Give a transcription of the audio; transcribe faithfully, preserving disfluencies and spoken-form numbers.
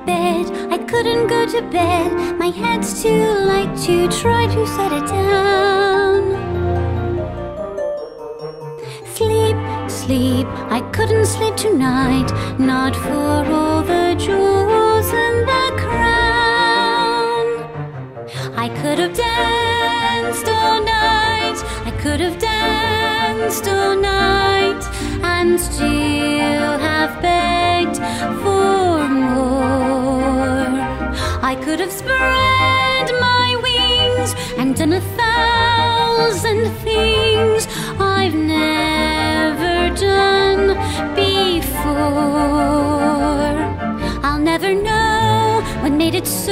bed, I couldn't go to bed. My head's too light to try to set it down. Sleep, sleep, I couldn't sleep tonight, not for all the jewels in the crown. I could have danced all night, I could have danced all night, and still have begged for more. I could have spread my wings and done a thousand things I've never done before. I'll never know what made it so